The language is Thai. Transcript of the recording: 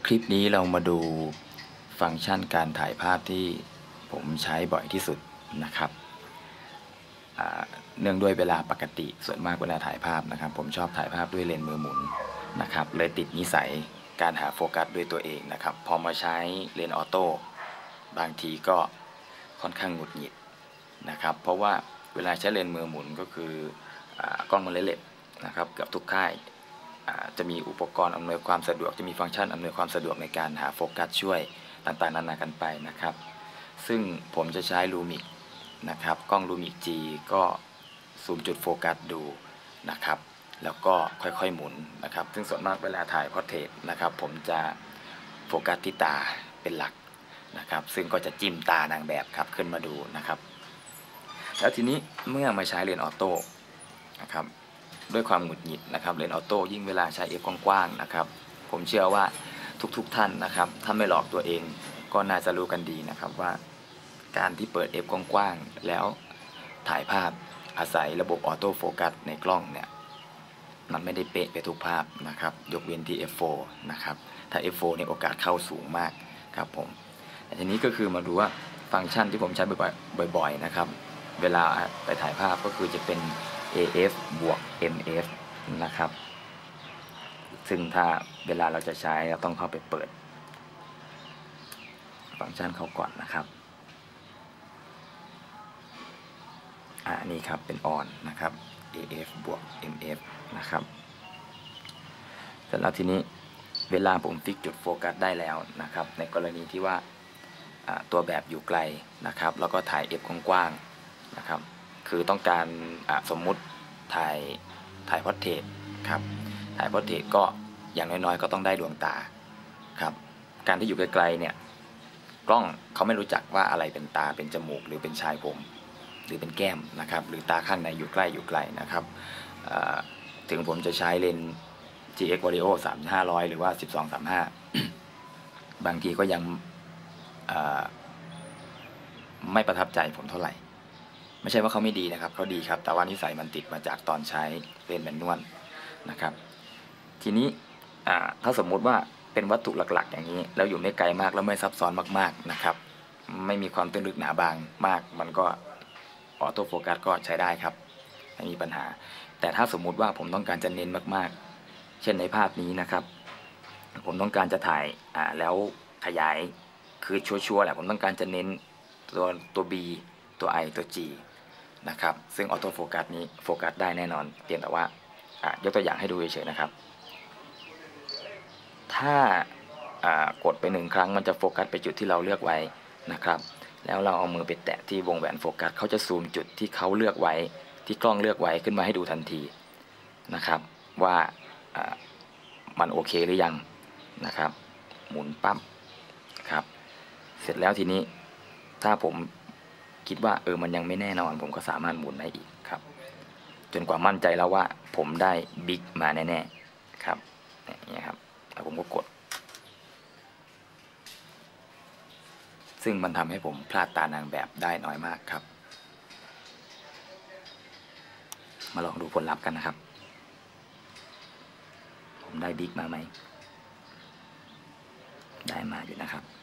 คลิปนี้เรามาดูฟังก์ชันการถ่ายภาพที่ผมใช้บ่อยที่สุดนะครับเนื่องด้วยเวลาปกติส่วนมากเวลาถ่ายภาพนะครับผมชอบถ่ายภาพด้วยเลนส์มือหมุนนะครับเลยติดนิสัยการหาโฟกัสด้วยตัวเองนะครับพอมาใช้เลนส์ออโต้บางทีก็ค่อนข้างหงุดหงิดนะครับเพราะว่าเวลาใช้เลนส์มือหมุนก็คือกล้องมันเลนส์นะครับเกือบทุกค่ายจะมีอุปกรณ์อำนวยความสะดวกจะมีฟังก์ชันอำนวยความสะดวกในการหาโฟกัสช่วยต่างๆนานากันไปนะครับซึ่งผมจะใช้ลูมิกนะครับกล้องลูมิก G ก็ซูมจุดโฟกัสดูนะครับแล้วก็ค่อยๆหมุนนะครับซึ่งส่วนมากเวลาถ่ายพอร์เทรตนะครับผมจะโฟกัสที่ตาเป็นหลักนะครับซึ่งก็จะจิ้มตานางแบบครับขึ้นมาดูนะครับแล้วทีนี้เมื่อมาใช้เลนส์ออโต้นะครับด้วยความหงุดหงิดนะครับเลนส์ออโต้ยิ่งเวลาใช้ f กว้างๆนะครับผมเชื่อว่าทุกท่านนะครับถ้าไม่หลอกตัวเองก็น่าจะรู้กันดีนะครับว่าการที่เปิด f กว้างๆแล้วถ่ายภาพอาศัยระบบออโต้โฟกัสในกล้องเนี่ยมันไม่ได้เป๊ะไปทุกภาพนะครับยกเว้นที่ f4 นะครับถ้า f4 เนี่ยโอกาสเข้าสูงมากครับผมทีนี้ก็คือมาดูว่าฟังก์ชันที่ผมใช้บ่อยๆนะครับเวลาไปถ่ายภาพก็คือจะเป็น AF บวก MF นะครับซึ่งถ้าเวลาเราจะใช้เราต้องเข้าไปเปิดฟังก์ชันเขาก่อนนะครับนี่ครับเป็น on นะครับ AF บวก MF นะครับเสร็จแล้วทีนี้เวลาผมฟิกจุดโฟกัสได้แล้วนะครับในกรณีที่ว่าตัวแบบอยู่ไกลนะครับแล้วก็ถ่าย F กว้างๆนะครับคือต้องการสมมุติถ่ายพอร์เทรตครับถ่ายพอร์เทรตก็อย่างน้อยๆก็ต้องได้ดวงตาครับการที่อยู่ไกลๆเนี่ยกล้องเขาไม่รู้จักว่าอะไรเป็นตาเป็นจมูกหรือเป็นชายผมหรือเป็นแก้มนะครับหรือตาข้างในอยู่ใกล้อยู่ไกลนะครับถึงผมจะใช้เลนส์ GX Vario 3500หรือว่า12-35 บางทีก็ยังไม่ประทับใจผมเท่าไหร่ไม่ใช่ว่าเขาไม่ดีนะครับเขาดีครับแต่ว่านิสัยมันติดมาจากตอนใช้เลนส์แมนนวลนะครับทีนี้ถ้าสมมุติว่าเป็นวัตถุหลักๆอย่างนี้แล้วอยู่ไม่ไกลมากแล้วไม่ซับซ้อนมากๆนะครับไม่มีความตื้นลึกหนาบางมากมันก็ออโต้โฟกัสก็ใช้ได้ครับไม่มีปัญหาแต่ถ้าสมมุติว่าผมต้องการจะเน้นมากๆเช่นในภาพนี้นะครับผมต้องการจะถ่ายแล้วขยายคือชัวร์ๆแหละผมต้องการจะเน้นตัว B ตัว I ตัว G นะครับซึ่งออโต้โฟกัสนี้โฟกัสได้แน่นอนเพียงแต่ว่ายกตัวอย่างให้ดูเฉยๆนะครับถ้ากดไป1 ครั้งมันจะโฟกัสไปจุดที่เราเลือกไว้นะครับแล้วเราเอามือไปแตะที่วงแหวนโฟกัสเขาจะซูมจุดที่เขาเลือกไว้ที่กล้องเลือกไว้ขึ้นมาให้ดูทันทีนะครับว่ามันโอเคหรือยังนะครับหมุนปั๊บครับเสร็จแล้วทีนี้ถ้าผมคิดว่ามันยังไม่แน่นอนผมก็สามารถหมุนได้อีกครับจนกว่ามั่นใจแล้วว่าผมได้บิ๊กมาแน่ๆครับอย่างนี้ครับแล้วผมก็กดซึ่งมันทำให้ผมพลาดตานางแบบได้น้อยมากครับมาลองดูผลลัพธ์กันนะครับผมได้บิ๊กมาไหมได้มาอยู่นะครับ